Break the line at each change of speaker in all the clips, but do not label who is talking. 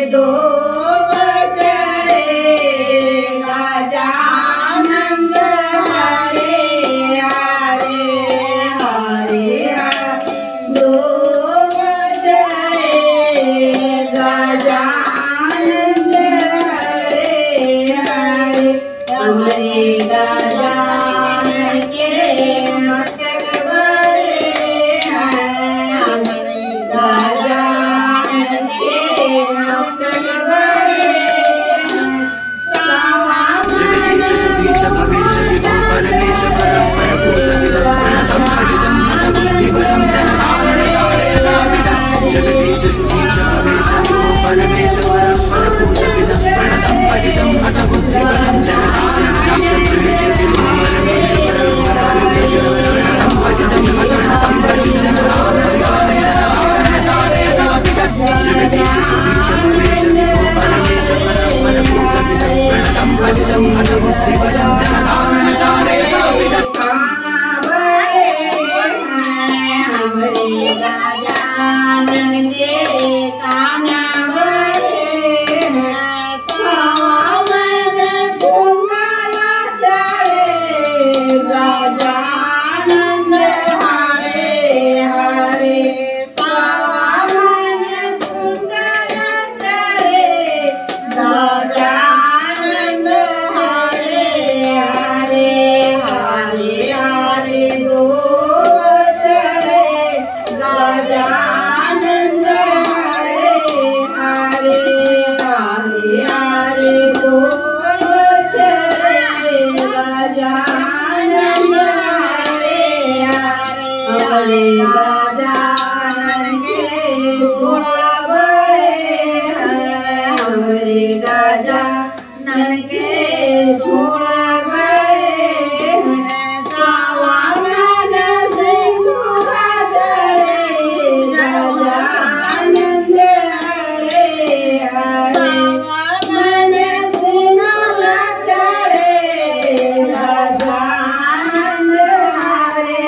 दो चढ़े गजानन हरे हरे हरे दो चढ़े गजानन हरे हरे हमारे गजानन के मस्तक बड़े हैं हमारे गजानन के मस्तक बड़े हैं
जगदीश सुधीश भवेश विभो परमेश परम परभूत विदं प्रणतं भजितं हतबुद्धिबलं जनतारणतारयतापितं जगदीश सुधीश भवेश विभो परमेश परम परभूत विदं प्रणतं भजितं हतबुद्धिबलं जगदीश सुधीश भवेश सुधीश भवेश परम परभूत प्रणतं भजितं हतबुद्धिबलं जनतारणतारयतापितं जगदीश सुधीश भवेश विभो परमेश परम परभूत विदं प्रणतं भजितं हतबुद्धिबलं जनतारणतारयतापितं
गजानन के कान्हा बड़े हैं सावन कुंडल चढ़े गजानन हरे हरे सावन कुंडल चढ़े गजानन हरे हरे हरे हरे दो चढ़े गजानन हरे हरे हरे हरे दो चढ़े गजानन हरे हरे हरे गजानन के घोड़ा बड़े हैं हमारे गजानन के घोड़ा बड़े हैं सावन से घोड़ा चढ़े गजानन हरे हरे सावन कुंडल चढ़े गजानन हरे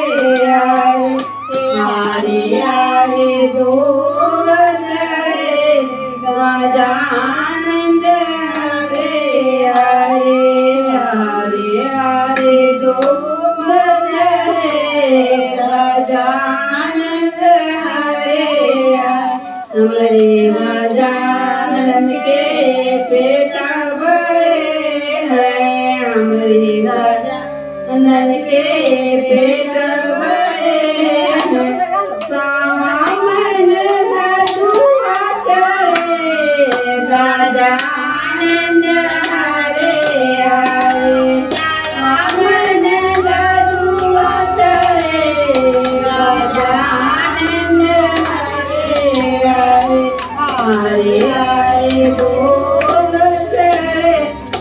हरे हरे दो चढ़े गजानन हरे हरे हरे हरे दो चढ़े गजानन हरे हमारे गजानन के पेट बड़े हैं हमारे गजानन के पेट बड़े हैं सावन धतूरा चढ़े गजानन हरे हरे सावन धतूरा चढ़े गजानन हरे हरे हरे हरे दो चढ़े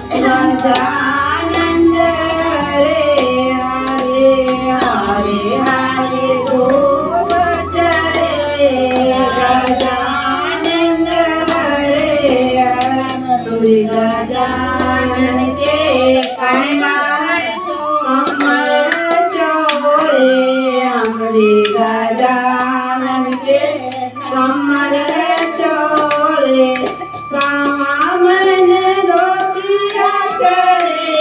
गजानन हरे हरे हरे हरे दो चढ़े गजानन हरे हरे गजानन के कहना है कमर चौड़े हमारे गजानन के कमर चौड़े सावन रोटिया चढ़े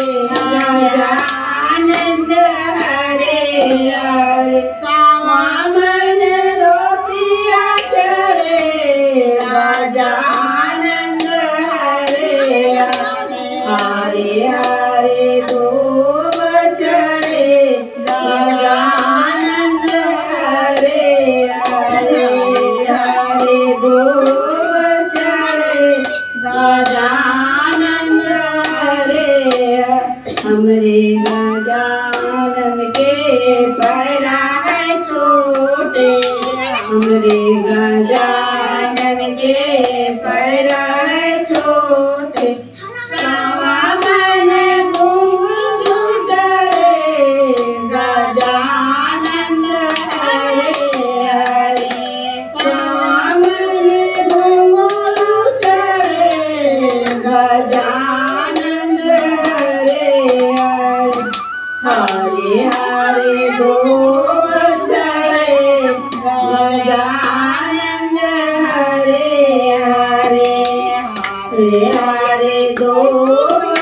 गजानन हरे हरे सावन रोटिया चढ़े गजानन हरे हरे हरे दो चढ़े गजानन हरे हरे हरे दो चढ़े गजानन हरे हमरे गजानन के पैरा है छोटे हमरे गजानन के पैरा है छोटे सावन घुंघरू चढ़े गजानन हरे हरे सावन घुंघरू चढ़े गजानन हरे हरे हरे हरे दो चढ़े गजानन हरे हरे हरे हरे दो